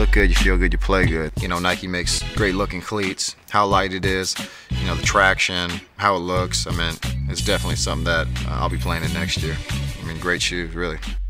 look good, you feel good, you play good. You know, Nike makes great looking cleats. How light it is, you know, the traction, how it looks. I mean, it's definitely something that I'll be playing in next year. I mean, great shoes, really.